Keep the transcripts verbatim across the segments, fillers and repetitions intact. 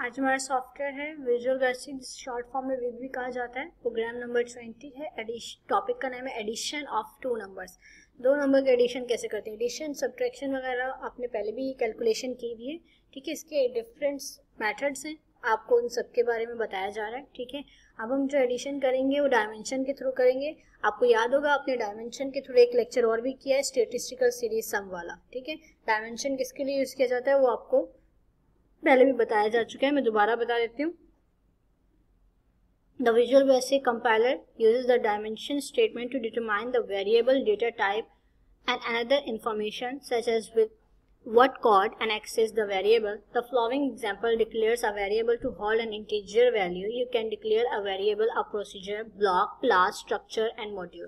आज हमारा सॉफ्टवेयर है विजुअल बेसिक, शॉर्ट फॉर्म में वीबी कहा जाता है। प्रोग्राम नंबर ट्वेंटी है। एडिशन, टॉपिक का नाम है एडिशन ऑफ टू नंबर्स। दो नंबर के एडिशन कैसे करते हैं, एडिशन सब्ट्रैक्शन वगैरह आपने पहले भी कैलकुलेशन की हुई है, ठीक है। इसके डिफरेंट मेथड्स हैं, आपको उन सब के बारे में बताया जा रहा है, ठीक है। अब हम जो एडिशन करेंगे वो डायमेंशन के थ्रू करेंगे। आपको याद होगा आपने डायमेंशन के थ्रू एक लेक्चर और भी किया है, स्टैटिस्टिकल सीरीज सम वाला, ठीक है। डायमेंशन किसके लिए यूज किया जाता है वो आपको पहले भी बताया जा चुका है, मैं दोबारा बता देती हूँ। The Visual Basic compiler uses the dimension statement to determine the variable data type and another information such as with what code and access the variable. The following example declares a variable to hold an integer value. You can declare a variable, a procedure, block, class, structure and module.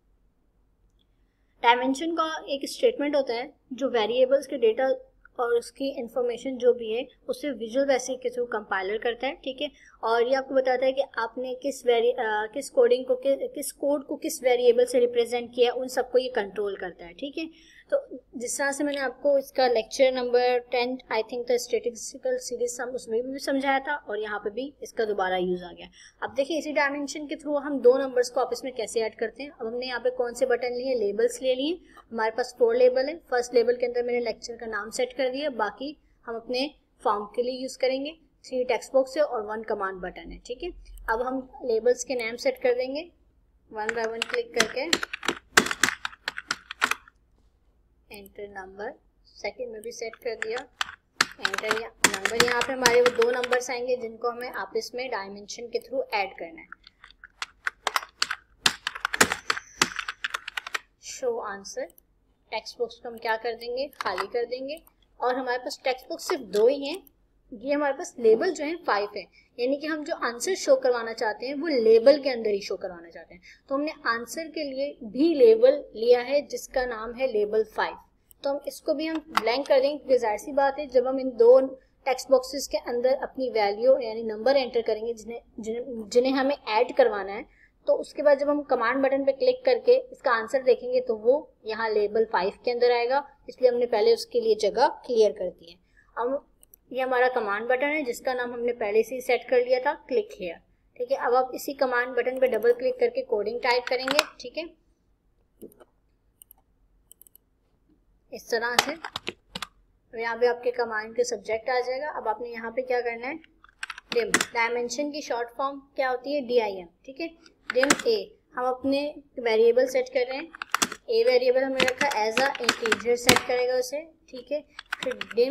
Dimension का एक statement होता है जो variables के data और उसकी information जो भी है उसे विजुअल बेसिक के थ्रू कंपाइलर करता है, ठीक है। और ये आपको बताता है कि आपने किस वेरी आ, किस कोडिंग को कि, किस कोड को किस वेरिएबल से रिप्रेजेंट किया, उन सबको ये कंट्रोल करता है, ठीक है। तो जिस तरह से मैंने आपको इसका lecture number ten I think the statistical series sum उसमें भी समझाया था और यहाँ पे भी इसका दोबारा यूज आ गया। अब देखिए इसी डायमेंशन के थ्रू हम दो नंबर्स को आपस में कैसे ऐड करते हैं। अब हमने यहाँ पे कौन से बटन लिए, लेबल्स ले लिए। हमारे पास फोर लेबल है। फर्स्ट लेबल के अंदर मैंने लेक्चर का नाम सेट कर दिया, बाकी हम अपने फॉर्म के लिए यूज करेंगे। थ्री टेक्स्ट बॉक्स है और वन कमांड बटन है, ठीक है। अब हम लेबल्स के नाम सेट कर देंगे वन बाय वन क्लिक करके। एंटर नंबर, सेकंड में भी सेट कर दिया, एंटर या नंबर। यहाँ पे हमारे वो दो नंबर्स आएंगे जिनको हमें आपस में डायमेंशन के थ्रू ऐड करना है। शो आंसर, टेक्स्ट बॉक्स को हम क्या कर देंगे, खाली कर देंगे। और हमारे पास टेक्स्ट बॉक्स सिर्फ दो ही हैं, ये हमारे पास लेबल जो है फाइव है, यानी कि हम जो आंसर शो करवाना चाहते हैं वो लेबल के अंदर ही शो करवाना चाहते हैं। तो हमने आंसर के लिए भी लेबल लिया है जिसका नाम है लेबल फाइव। तो हम इसको भी हम ब्लैंक कर देंगे क्योंकि जाहिर सी बात है जब हम इन दो टेक्स्ट बॉक्सेस के अंदर अपनी वैल्यू यानी नंबर एंटर करेंगे जिन्हें जिन्हें जिन्हें हमें ऐड करवाना है, तो उसके बाद जब हम कमांड बटन पे क्लिक करके इसका आंसर देखेंगे तो वो यहाँ लेबल फाइव के अंदर आएगा, इसलिए हमने पहले उसके लिए जगह क्लियर कर दी है। अब ये हमारा कमांड बटन है जिसका नाम हमने पहले से ही सेट कर लिया था, क्लिक हियर, ठीक है। अब आप इसी कमांड बटन पे डबल क्लिक करके कोडिंग टाइप करेंगे, ठीक है, इस तरह से। यहाँ पे आपके कमांड के सब्जेक्ट आ जाएगा। अब आपने यहाँ पे क्या करना है, डिम, डायमेंशन की शॉर्ट फॉर्म क्या होती है, डी आई एम, ठीक है। डिम ए, हम अपने वेरिएबल सेट कर रहे हैं। ए वेरिएबल हमने रखा एज अ इंटीजर, सेट करेगा उसे, ठीक है। फिर डिम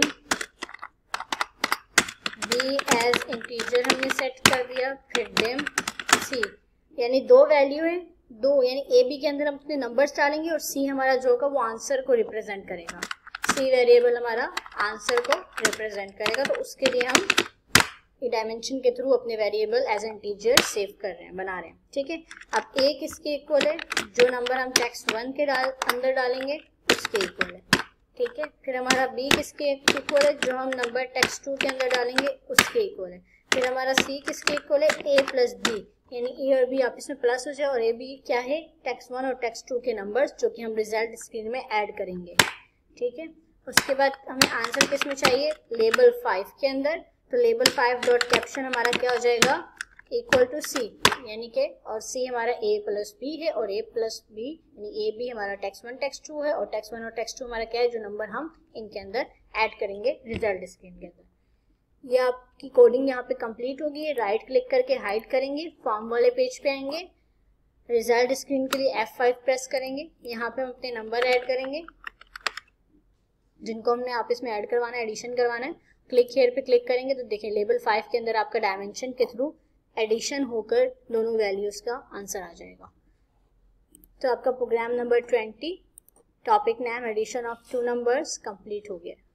बी एज इंटीजर हमने सेट कर दिया। फिर डिम सी, यानी दो वैल्यू है, दो यानी ए बी के अंदर हम अपने नंबर्स डालेंगे और सी हमारा जो होगा वो आंसर को रिप्रेजेंट करेगा। सी वेरिएबल हमारा आंसर को रिप्रेजेंट करेगा, तो उसके लिए हम डायमेंशन के थ्रू अपने वेरिएबल एज इंटीजर सेव कर रहे हैं, बना रहे हैं, ठीक है। अब ए किसके इक्वल है, जो नंबर हम टेक्स्ट वन के डाल अंदर डालेंगे उसके इक्वल है, ठीक है। फिर हमारा बी किसके इक्वल है, जो हम नंबर टेक्स्ट टू के अंदर डालेंगे उसके इक्वल है। फिर हमारा सी किसके इक्वल है, ए प्लस बी, यानी ए और बी आपस में प्लस हो जाए और ए बी क्या है, टेक्स्ट वन और टेक्स्ट टू के नंबर्स जो कि हम रिजल्ट स्क्रीन में ऐड करेंगे, ठीक है। उसके बाद हमें आंसर किस में चाहिए, लेबल फाइव के अंदर। तो लेबल फाइव डॉट कैप्शन हमारा क्या हो जाएगा, इक्वल टू सी, यानी कि और सी हमारा ए प्लस बी है और ए प्लस बी यानी ए बी हमारा टेक्स्ट वन टेक्स्ट टू है और टेक्स्ट वन और टेक्स्ट टू हमारा क्या है, जो नंबर हम इनके अंदर ऐड करेंगे रिजल्ट स्क्रीन के अंदर। ये आपकी कोडिंग यहाँ पे कंप्लीट होगी। राइट क्लिक करके हाइड करेंगे, फॉर्म वाले पेज पे आएंगे, रिजल्ट स्क्रीन के लिए एफ फाइव प्रेस करेंगे। यहाँ पे हम अपने नंबर ऐड करेंगे जिनको हमने आपस में ऐड करवाना है, एडिशन करवाना है। क्लिक हियर पे क्लिक करेंगे तो देखिए लेबल फाइव के अंदर आपका डायमेंशन के थ्रू एडिशन होकर दोनों वैल्यूज का आंसर आ जाएगा। तो आपका program number twenty, topic name addition of two numbers complete हो गया।